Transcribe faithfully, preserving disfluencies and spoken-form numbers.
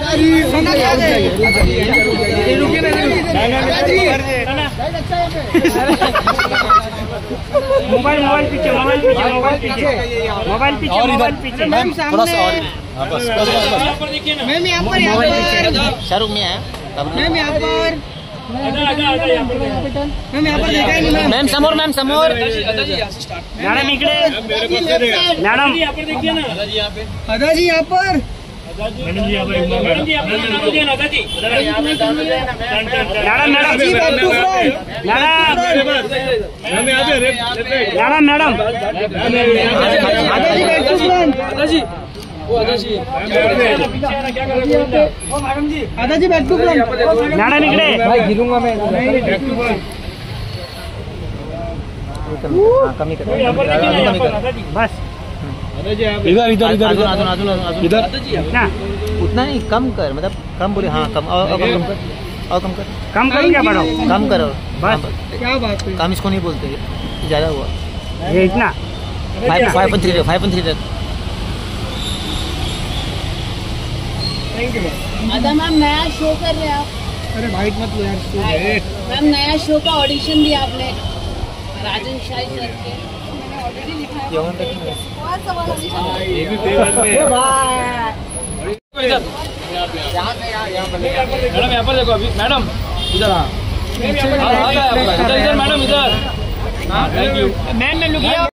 Mobile mobile पीछे mobile पीछे mobile पीछे मोबाइल पीछे मोबाइल पीछे मैम थोड़ा सा और मैम यहाँ पर यहाँ पर शाहरुख में है मैम यहाँ पर मैम यहाँ पर देखा ही नहीं मैम मैम समोर मैम समोर मैडम इकडे मैडम यहाँ पर देखिए ना अदा जी यहाँ पर मैडम जी यहाँ पर madam ji madam madam ji back to front madam madam madam Ada ji back to front अदा जी वो अदा जी madam ji Ada ji back to front madam इकडे भाई गिरूंगा मैं बैक टू फ्रंट कमी कर बस इधर इधर इधर इधर इधर ना उतना नहीं कम कर मतलब कम बोले हाँ कम और कम कर और कम कर कम करो क्या बढ़ाओ कम करो बस क्या बात है कम इसको नहीं बोलते ज़्यादा हुआ ये इतना five five point three five point three तक थैंक यू अदा मैम नया शो कर रहे हैं आप। अरे भाई मत लो यार मैम नया शो का ऑडिशन दिया आपने राजन शाही सर के मैंने ऑलरेडी लिखा है बहुत सवाल ये भी पेपर में मैडम यहाँ पर देखो अभी मैडम इधर हाँ इधर इधर मैडम इधर थैंक यू मैम मैं लुकिया